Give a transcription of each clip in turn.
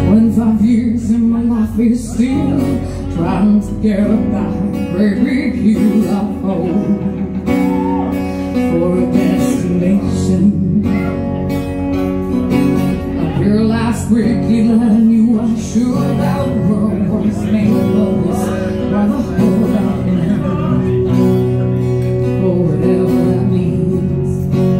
When 5 years in my life is still trying to get by, baby, you are home for a destination. A girl last week, I knew I should that world was made of this by the whole of me, or whatever that means.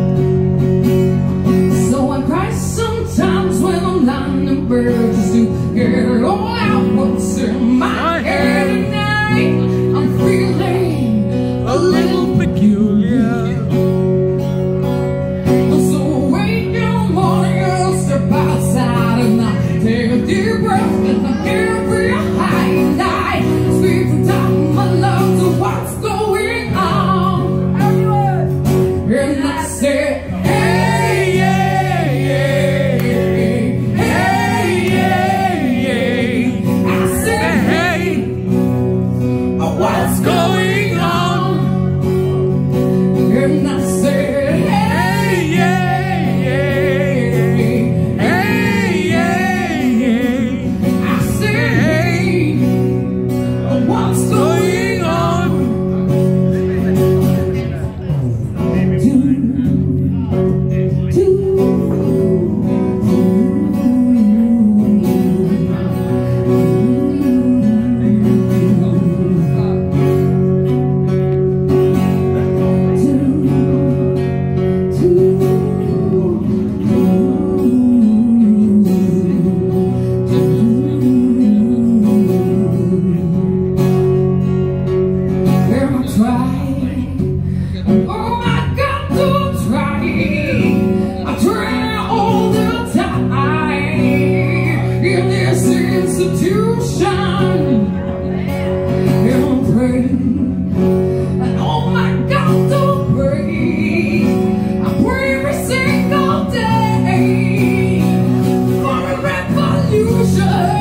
So I cry sometimes when I'm lying in bed just to get it all out what's in my head tonight. I'm feeling a little peculiar. So wake in the morning, I'll step outside and I take a deep breath and I get real high and I speak from top of my lungs of what's going on. And I say, hey, yeah, yeah, hey, yeah, yeah. I say, hey, what's going on? And I say, hey, yeah, yeah, hey, yeah, yeah. I say, hey, what's going on? Revolution.